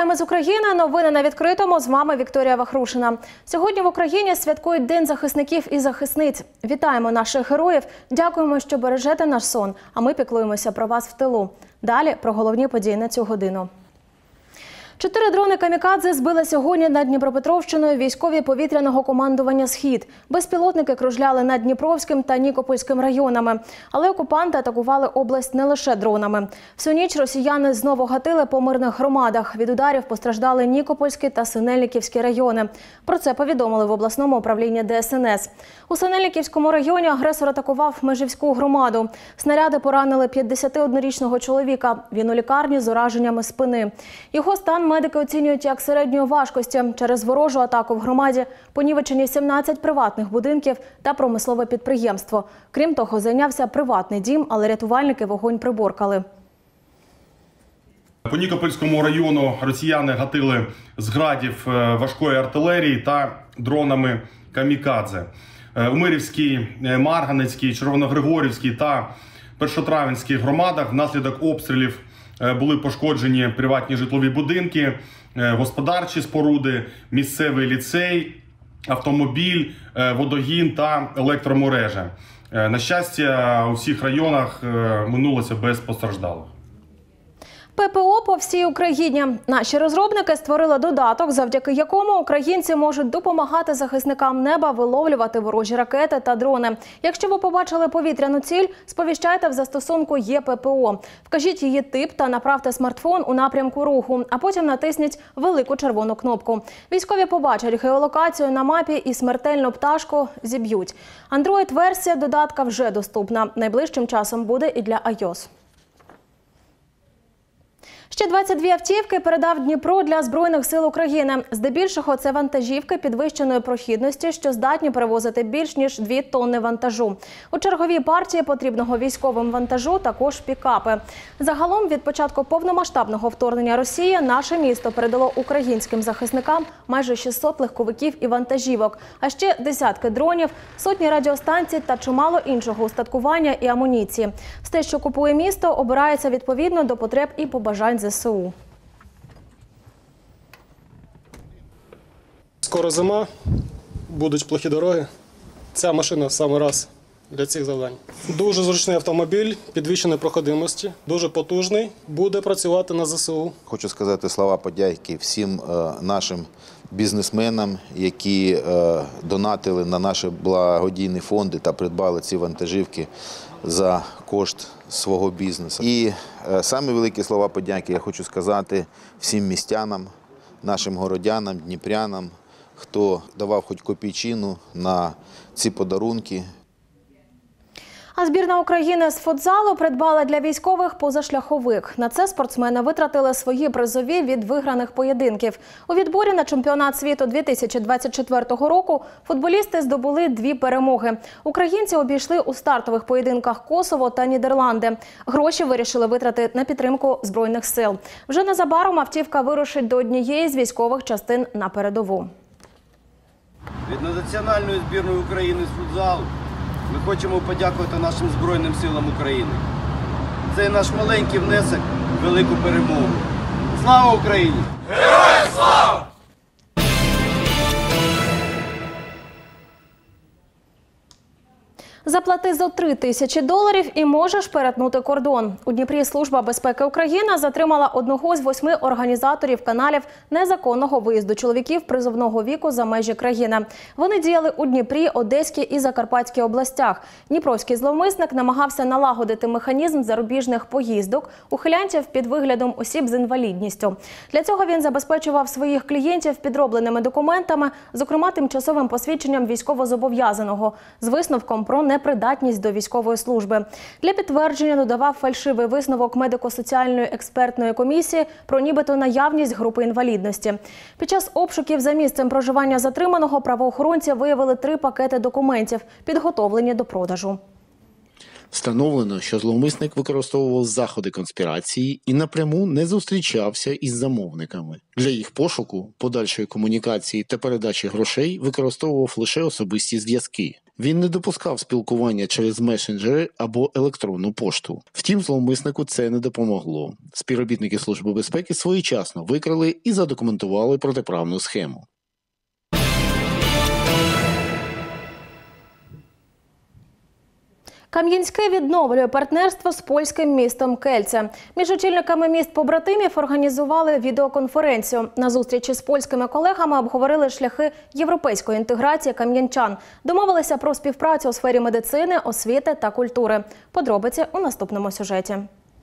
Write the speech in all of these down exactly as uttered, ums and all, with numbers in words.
Вітаємо з України. Новини на відкритому. З вами Вікторія Вахрушина. Сьогодні в Україні святкують День захисників і захисниць. Вітаємо наших героїв. Дякуємо, що бережете наш сон. А ми піклуємося про вас в тилу. Далі про головні події на цю годину. Чотири дрони «Камікадзе» збили сьогодні над Дніпропетровщиною військові повітряного командування «Схід». Безпілотники кружляли над Дніпровським та Нікопольським районами. Але окупанти атакували область не лише дронами. Всю ніч росіяни знову гатили по мирних громадах. Від ударів постраждали Нікопольські та Синельниківські райони. Про це повідомили в обласному управлінні Де Ес Ен Ес. У Синельниківському районі агресор атакував Межівську громаду. Снаряди поранили п'ятдесятиоднорічного чоловіка. Він у лікарні з ураженнями спини. Його стан медики оцінюють як середньої важкості. Через ворожу атаку в громаді понівечені сімнадцять приватних будинків та промислове підприємство. Крім того, зайнявся приватний дім, але рятувальники вогонь приборкали. По Нікопольському району росіяни гатили з градів важкої артилерії та дронами «Камікадзе». У Мирівській, Марганецькій, Червоногригорівській та Першотравенській громадах внаслідок обстрілів були пошкоджені приватні житлові будинки, господарчі споруди, місцевий ліцей, автомобіль, водогін та електромережа. На щастя, у всіх районах минулося без постраждалих. Пе Пе О по всій Україні. Наші розробники створили додаток, завдяки якому українці можуть допомагати захисникам неба виловлювати ворожі ракети та дрони. Якщо ви побачили повітряну ціль, сповіщайте в застосунку Є Пе Пе О. Вкажіть її тип та направте смартфон у напрямку руху, а потім натисніть велику червону кнопку. Військові побачать геолокацію на мапі і смертельну пташку зіб'ють. Андроїд-версія додатка вже доступна. Найближчим часом буде і для ай О Ес. Ще двадцять дві автівки передав Дніпро для Збройних сил України. Здебільшого це вантажівки підвищеної прохідності, що здатні перевозити більш ніж дві тонни вантажу. У черговій партії потрібного військовим вантажу також пікапи. Загалом від початку повномасштабного вторгнення Росії наше місто передало українським захисникам майже шістсот легковиків і вантажівок, а ще десятки дронів, сотні радіостанцій та чимало іншого устаткування і амуніції. Все, що купує місто, обирається відповідно до потреб і побажань Зе Се У. Скоро зима, будуть плохі дороги. Ця машина саме раз для цих завдань. Дуже зручний автомобіль, підвищеної проходимості, дуже потужний, буде працювати на Зе Се У. Хочу сказати слова подяки всім е, нашим бізнесменам, які е, донатили на наші благодійні фонди та придбали ці вантажівки за кошт свого бізнесу. І е, самі великі слова подяки я хочу сказати всім містянам, нашим городянам, дніпрянам, хто давав хоч копійчину на ці подарунки. А збірна України з футзалу придбала для військових позашляховик. На це спортсмени витратили свої призові від виграних поєдинків. У відборі на чемпіонат світу дві тисячі двадцять четвертого року футболісти здобули дві перемоги. Українці обійшли у стартових поєдинках Косово та Нідерланди. Гроші вирішили витратити на підтримку Збройних сил. Вже незабаром автівка вирушить до однієї з військових частин на передову. Від національної збірної України з футзалу ми хочемо подякувати нашим Збройним силам України. Це наш маленький внесок в велику перемогу. Слава Україні! Героям слава! Заплати зо три тисячі доларів і можеш перетнути кордон. У Дніпрі Служба безпеки України затримала одного з восьми організаторів каналів незаконного виїзду чоловіків призовного віку за межі країни. Вони діяли у Дніпрі, Одеській і Закарпатській областях. Дніпровський зловмисник намагався налагодити механізм зарубіжних поїздок ухилянтів під виглядом осіб з інвалідністю. Для цього він забезпечував своїх клієнтів підробленими документами, зокрема тимчасовим посвідченням військовозобов'язаного, з висновком про непридатність до військової служби. Для підтвердження додавав фальшивий висновок медико-соціальної експертної комісії про нібито наявність групи інвалідності. Під час обшуків за місцем проживання затриманого правоохоронці виявили три пакети документів, підготовлені до продажу. Встановлено, що зловмисник використовував заходи конспірації і напряму не зустрічався із замовниками. Для їх пошуку, подальшої комунікації та передачі грошей використовував лише особисті зв'язки. Він не допускав спілкування через месенджери або електронну пошту. Втім, зловмиснику це не допомогло. Співробітники Служби безпеки своєчасно викрили і задокументували протиправну схему. Кам'янське відновлює партнерство з польським містом Кельце. Між очільниками міст-побратимів організували відеоконференцію. На зустрічі з польськими колегами обговорили шляхи європейської інтеграції кам'янчан. Домовилися про співпрацю у сфері медицини, освіти та культури. Подробиці у наступному сюжеті.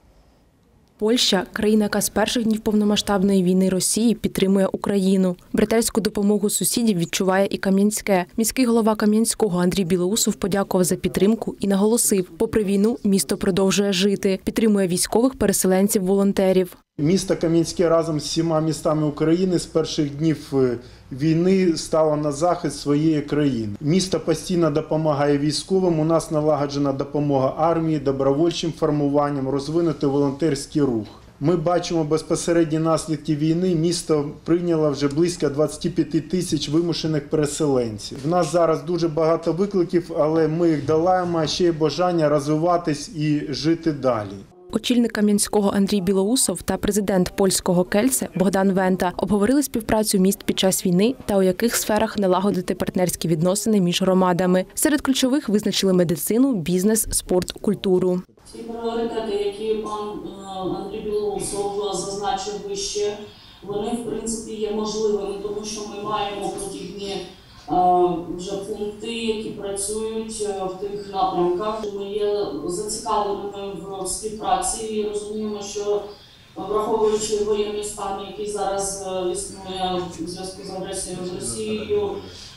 Польща – країна, яка з перших днів повномасштабної війни Росії підтримує Україну. Братерську допомогу сусідів відчуває і Кам'янське. Міський голова Кам'янського Андрій Білоусов подякував за підтримку і наголосив, попри війну місто продовжує жити, підтримує військових, переселенців, волонтерів. Місто Кам'янське разом з всіма містами України з перших днів війни стало на захист своєї країни. Місто постійно допомагає військовим, у нас налагоджена допомога армії, добровольчим формуванням, розвинути волонтерський рух. Ми бачимо безпосередні наслідки війни. Місто прийняло вже близько двадцять п'ять тисяч вимушених переселенців. В нас зараз дуже багато викликів, але ми їх долаємо, а ще є бажання розвиватись і жити далі. Очільник Кам'янського Андрій Білоусов та президент польського Кельце Богдан Вента обговорили співпрацю міст під час війни та у яких сферах налагодити партнерські відносини між громадами. Серед ключових визначили медицину, бізнес, спорт, культуру. Ці пріоритети, які пан Андрій Білоусов зазначив вище, вони в принципі є можливими, тому що ми маємо подібні вже пункти, які працюють в тих напрямках. Ми є зацікавленими в співпраці і розуміємо, що враховуючи воєнний стан, який зараз існує у зв'язку з агресією з Росією,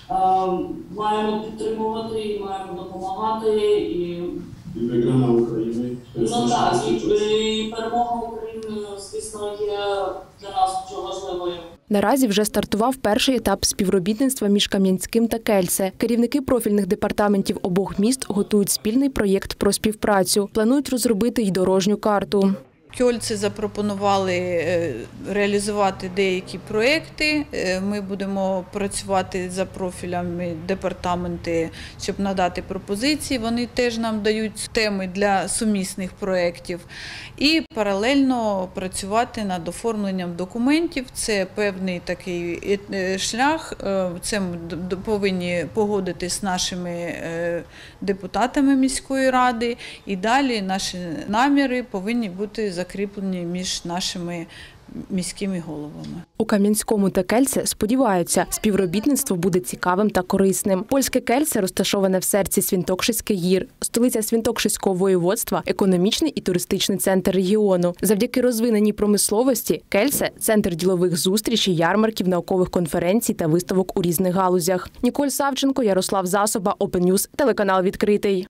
маємо підтримувати і маємо допомагати. І виграна України. Ну так, і, і перемога України, звісно, є для нас дуже важливою. Наразі вже стартував перший етап співробітництва між Кам'янським та Кельце. Керівники профільних департаментів обох міст готують спільний проєкт про співпрацю. Планують розробити й дорожню карту. Кельце запропонували реалізувати деякі проекти. Ми будемо працювати за профілями департаменти, щоб надати пропозиції. Вони теж нам дають теми для сумісних проєктів. І паралельно працювати над оформленням документів. Це певний такий шлях. Це ми повинні погодити з нашими депутатами міської ради. І далі наші наміри повинні бути закріплені між нашими міськими головами. У Кам'янському та Кельце сподіваються, співробітництво буде цікавим та корисним. Польське Кельце розташоване в серці Свінтокшиських гір. Столиця Свінтокшиського воєводства – економічний і туристичний центр регіону. Завдяки розвиненій промисловості Кельце – центр ділових зустрічей, ярмарків, наукових конференцій та виставок у різних галузях. Ніколь Савченко, Ярослав Засоба, Open News, телеканал «Відкритий».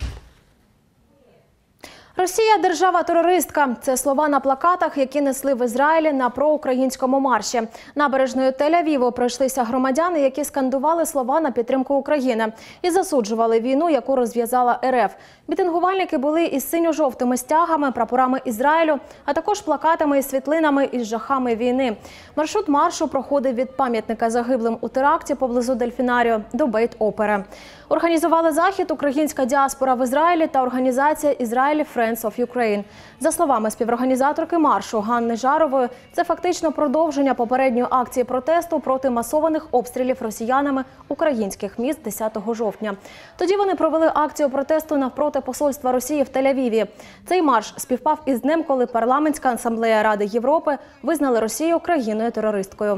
Росія – держава-терористка. Це слова на плакатах, які несли в Ізраїлі на проукраїнському марші. Набережною Тель-Авіву пройшлися громадяни, які скандували слова на підтримку України і засуджували війну, яку розв'язала РФ. Мітингувальники були із синьо-жовтими стягами, прапорами Ізраїлю, а також плакатами і світлинами із жахами війни. Маршрут маршу проходив від пам'ятника загиблим у теракті поблизу Дельфінаріо до Бейт-Опери. Організували захід українська діаспора в Ізраїлі та організація «Israeli Friends of Ukraine». За словами співорганізаторки маршу Ганни Жарової, це фактично продовження попередньої акції протесту проти масованих обстрілів росіянами українських міст десятого жовтня. Тоді вони провели акцію протесту навпроти посольства Росії в Тель-Авіві. Цей марш співпав із днем, коли парламентська асамблея Ради Європи визнала Росію країною-терористкою.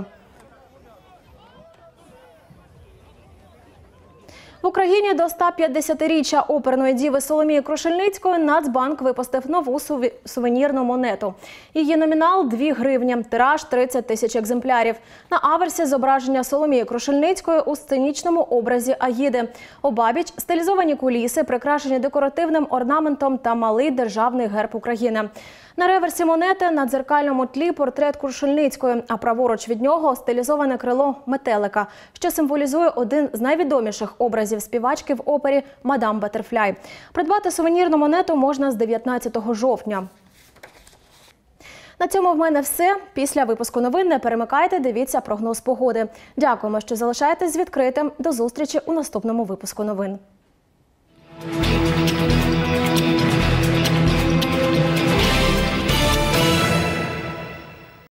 В Україні до ста п'ятдесятиріччя оперної діви Соломії Крушельницької Нацбанк випустив нову сувенірну монету. Її номінал – дві гривні, тираж – тридцять тисяч екземплярів. На аверсі зображення Соломії Крушельницької у сценічному образі Аїди. Обабіч – стилізовані куліси, прикрашені декоративним орнаментом та малий державний герб України. На реверсі монети на дзеркальному тлі портрет Крушельницької, а праворуч від нього стилізоване крило метелика, що символізує один з найвідоміших образів співачки в опері «Мадам Баттерфляй». Придбати сувенірну монету можна з дев'ятнадцятого жовтня. На цьому в мене все. Після випуску новин не перемикайте, дивіться прогноз погоди. Дякуємо, що залишаєтесь з відкритим. До зустрічі у наступному випуску новин.